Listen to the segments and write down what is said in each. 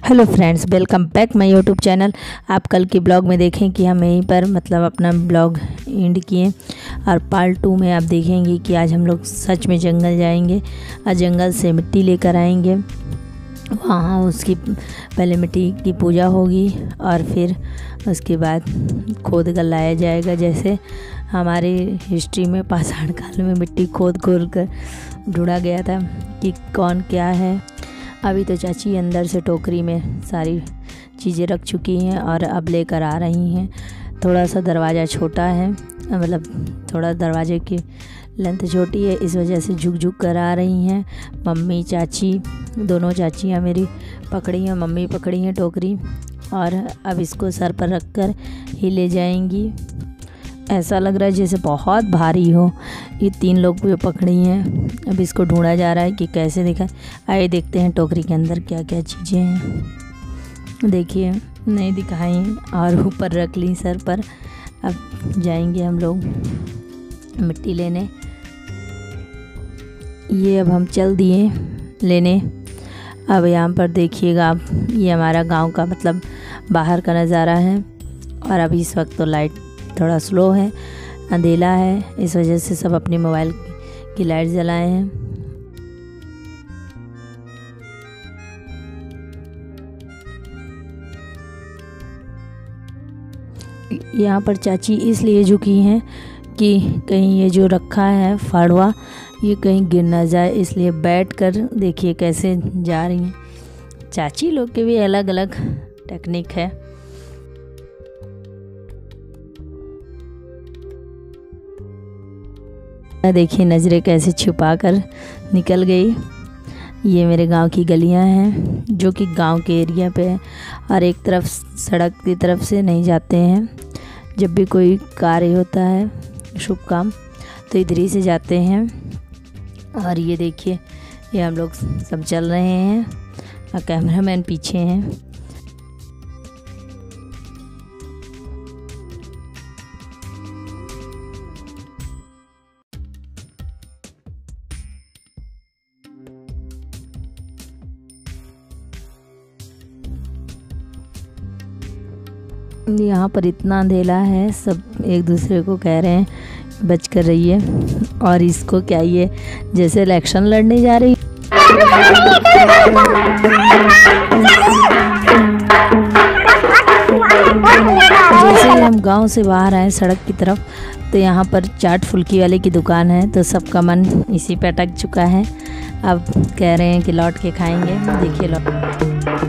Hello friends, welcome back my YouTube channel. आप कल के ब्लॉग में देखें कि हम यहीं पर अपना ब्लॉग एंड किए और पार्ट 2 में आप देखेंगे कि आज हम लोग सच में जंगल जाएंगे और जंगल से मिट्टी लेकर आएंगे। वहाँ उसकी पहले मिट्टी की पूजा होगी और फिर उसके बाद खोद कर लाया जाएगा। जैसे हमारे हिस्ट्री में पाषाण काल में मिट्टी खोद कर ढूंढा गया था कि कौन क्या है। अभी तो चाची अंदर से टोकरी में सारी चीज़ें रख चुकी हैं और अब लेकर आ रही हैं। थोड़ा सा दरवाज़ा छोटा है, थोड़ा दरवाजे की लेंथ छोटी है, इस वजह से झुक कर आ रही हैं। मम्मी चाची दोनों चाचियाँ मेरी पकड़ी हैं, मम्मी पकड़ी हैं टोकरी और अब इसको सर पर रख कर ही ले जाएंगी। ऐसा लग रहा है जैसे बहुत भारी हो। ये 3 लोग भी पकड़ी हैं। अब इसको ढूंढा जा रहा है कि कैसे दिखा। आइए देखते हैं टोकरी के अंदर क्या क्या चीज़ें हैं। देखिए नहीं दिखाई और ऊपर रख ली सर पर। अब जाएंगे हम लोग मिट्टी लेने। ये अब हम चल दिए लेने। अब यहाँ पर देखिएगा आप, ये हमारा गांव का बाहर का नज़ारा है। और अभी इस वक्त तो लाइट थोड़ा स्लो है, अंधेला है, इस वजह से सब अपने मोबाइल की लाइट जलाए हैं। यहाँ पर चाची इसलिए झुकी हैं कि कहीं ये जो रखा है फाड़वा ये कहीं गिर ना जाए, इसलिए बैठ कर देखिए कैसे जा रही हैं। चाची लोग के भी अलग अलग टेक्निक है। देखिए नज़रें कैसे छुपा कर निकल गई। ये मेरे गांव की गलियां हैं जो कि गांव के एरिया पे है और एक तरफ सड़क की तरफ से नहीं जाते हैं। जब भी कोई कार्य होता है शुभ काम तो इधर ही से जाते हैं। और ये देखिए ये हम लोग सब चल रहे हैं और कैमरामैन पीछे हैं। यहाँ पर इतना अंधेला है, सब एक दूसरे को कह रहे हैं बच कर रहिए। और इसको क्या ये जैसे इलेक्शन लड़ने जा रही। जैसे ही हम गांव से बाहर आए सड़क की तरफ तो यहाँ पर चाट फुल्की वाले की दुकान है, तो सबका मन इसी पे अटक चुका है। अब कह रहे हैं कि लौट के खाएंगे। देखिए लौट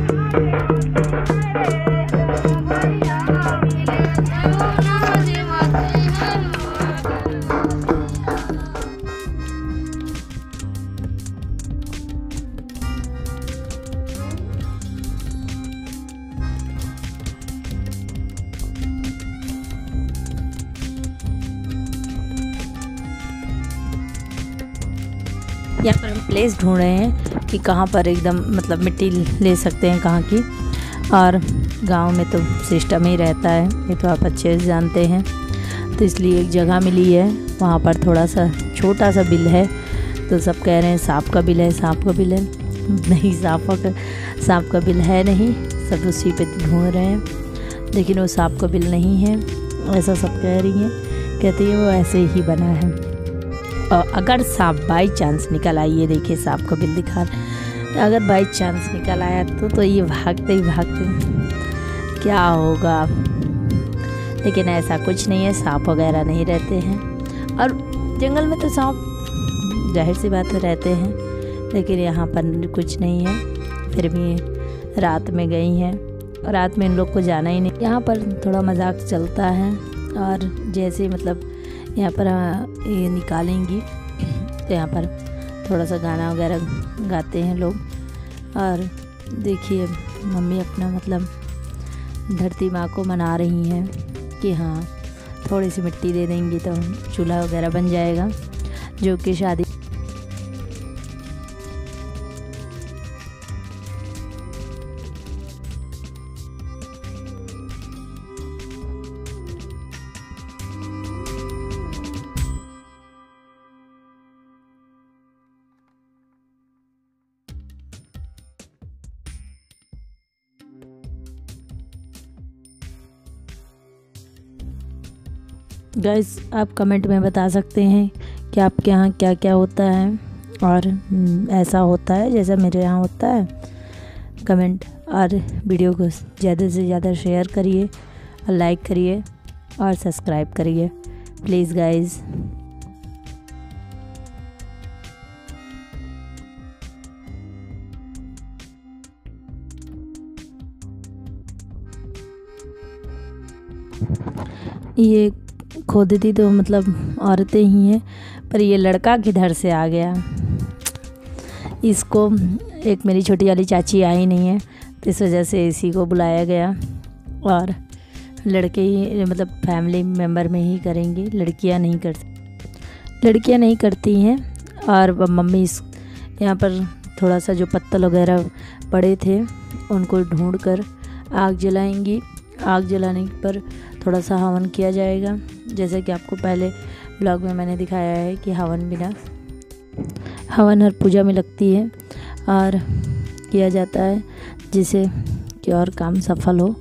यहाँ पर हम प्लेस ढूंढ रहे हैं कि कहाँ पर एकदम मिट्टी ले सकते हैं कहाँ की। और गांव में तो सिस्टम ही रहता है, ये तो आप अच्छे से जानते हैं। तो इसलिए एक जगह मिली है, वहाँ पर थोड़ा सा छोटा सा बिल है। तो सब कह रहे हैं सांप का बिल है, सांप का बिल है। नहीं, सांप का बिल है नहीं, सब उसी पे ढूंढ रहे हैं। लेकिन वो सांप का बिल नहीं है ऐसा सब कह रही हैं। कहती है वो ऐसे ही बना है। और अगर सांप बाई चांस निकल आई, ये देखिए सांप का बिल दिखा, अगर बाई चांस निकल आया तो ये भागते ही भागते क्या होगा। लेकिन ऐसा कुछ नहीं है, सांप वगैरह नहीं रहते हैं। और जंगल में तो सांप जाहिर सी बात है रहते हैं, लेकिन यहाँ पर कुछ नहीं है। फिर भी रात में गई हैं, रात में इन लोग को जाना ही नहीं। यहाँ पर थोड़ा मजाक चलता है और जैसे यहाँ पर ये निकालेंगी तो यहाँ पर थोड़ा सा गाना वगैरह गाते हैं लोग। और देखिए मम्मी अपना धरती माँ को मना रही हैं कि हाँ थोड़ी सी मिट्टी दे देंगी तो चूल्हा वगैरह बन जाएगा, जो कि शादी गाइस आप कमेंट में बता सकते हैं कि आपके यहाँ क्या क्या होता है और ऐसा होता है जैसा मेरे यहाँ होता है। कमेंट और वीडियो को ज़्यादा से ज़्यादा शेयर करिए और लाइक करिए और सब्सक्राइब करिए प्लीज़ गाइस। ये खोदती तो मतलब औरतें ही हैं, पर ये लड़का किधर से आ गया। इसको एक मेरी छोटी वाली चाची आई नहीं है तो इस वजह से इसी को बुलाया गया और लड़के ही मतलब फैमिली मेम्बर में ही करेंगे, लड़कियां नहीं करती हैं। और मम्मी इस यहाँ पर थोड़ा सा जो पत्तल वगैरह पड़े थे उनको ढूंढकर आग जलाएंगी। आग जलाने पर थोड़ा सा हवन किया जाएगा, जैसे कि आपको पहले ब्लॉग में मैंने दिखाया है कि हवन हर पूजा में लगती है और किया जाता है जिससे कि और काम सफल हो।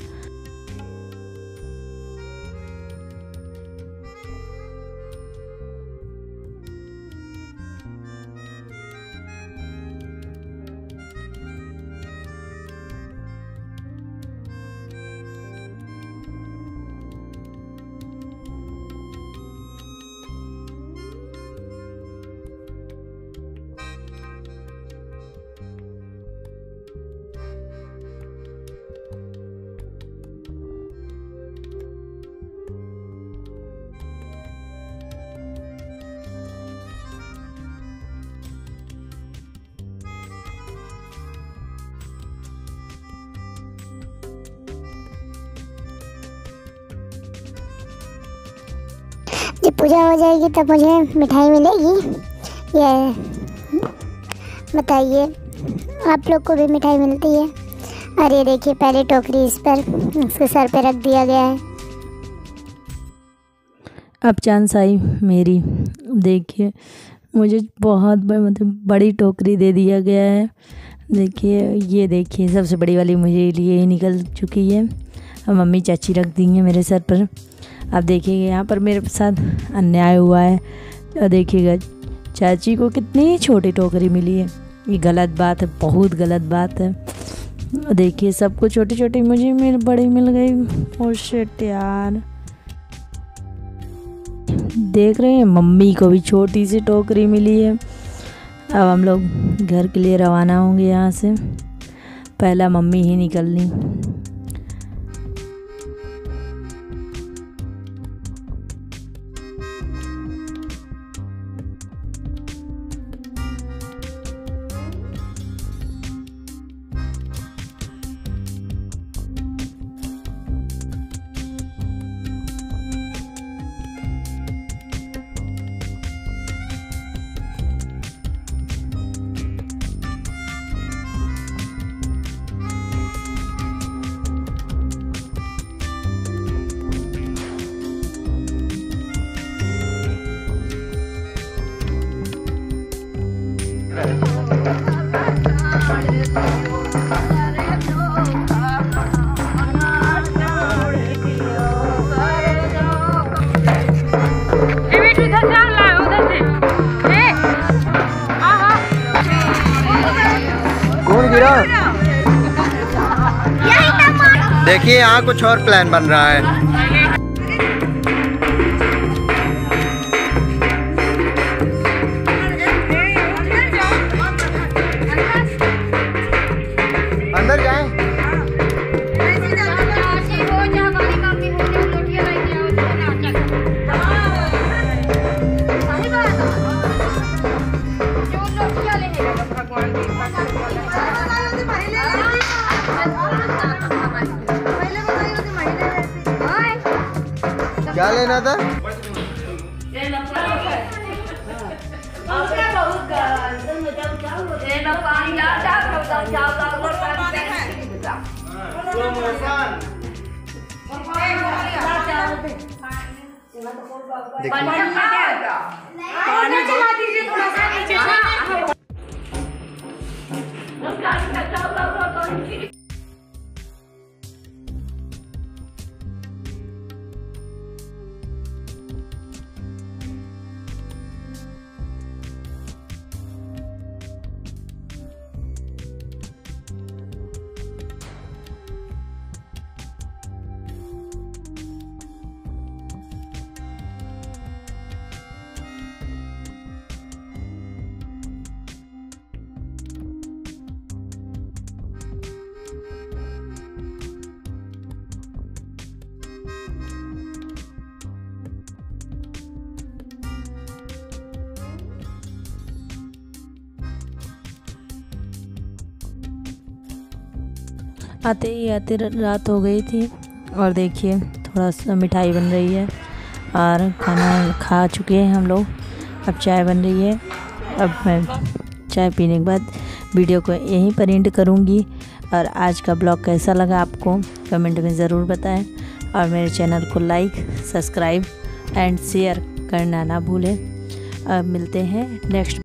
जब पूजा हो जाएगी तब मुझे मिठाई मिलेगी। ये बताइए आप लोग को भी मिठाई मिलती है? और ये देखिए पहले टोकरी इस पर इसके सर पे रख दिया गया है। अब चांद साई मेरी देखिए मुझे बहुत मतलब बड़ी टोकरी दे दिया गया है। देखिए ये देखिए सबसे बड़ी वाली मुझे लिए ही निकल चुकी है। अब मम्मी चाची रख दी है मेरे सर पर। अब देखिएगा यहाँ पर मेरे साथ अन्याय हुआ है। और देखिएगा चाची को कितनी छोटी टोकरी मिली है। ये गलत बात है, बहुत गलत बात है। देखिए सबको छोटी छोटी, मुझे मेरी बड़ी मिल गई। ओह शिट यार, देख रहे हैं मम्मी को भी छोटी सी टोकरी मिली है। अब हम लोग घर के लिए रवाना होंगे यहाँ से। पहला मम्मी ही निकलनी। कौन गिरा? देखिए यहाँ कुछ और प्लान बन रहा है। अंदर जाएं। क्या लेना था? पानी चला दीजिए थोड़ा सा नीचे। आते ही आते रात हो गई थी। और देखिए थोड़ा सा मिठाई बन रही है और खाना खा चुके हैं हम लोग। अब चाय बन रही है। अब मैं चाय पीने के बाद वीडियो को यहीं पर एंड करूँगी। और आज का ब्लॉग कैसा लगा आपको कमेंट में ज़रूर बताएं। और मेरे चैनल को लाइक, सब्सक्राइब एंड शेयर करना ना भूलें। अब मिलते हैं नेक्स्ट